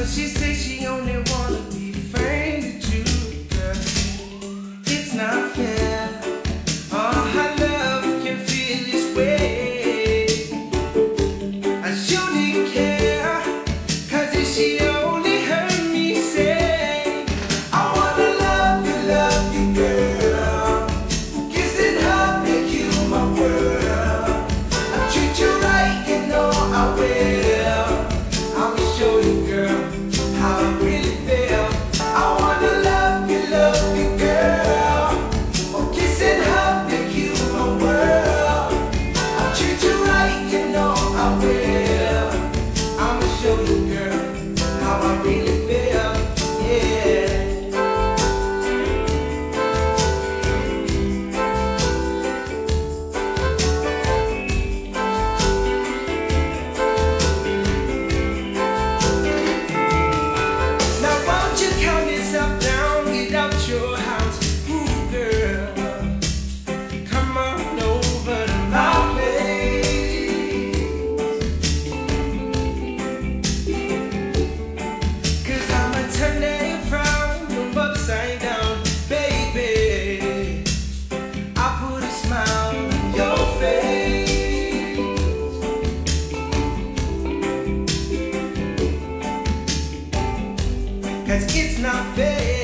She says she only wanna be friends with you, girl. It's not fair. All her love can feel this way. I shouldn't care, 'cause if she only heard me say, I wanna love you, girl. Kiss and hug, make you my world. I treat you right, you know I will. I'll show you, girl, how I really feel. I wanna love you, girl. Oh, kiss and hug, make you my world. I treat you right, you know I will. I'ma show you, girl, how I really feel. Yeah. Now won't you calm yourself down, get out your house, ooh girl. Come on over to my place, 'cause I'ma turn that frown upside down, baby. I put a smile on your face, 'cause it's not fair.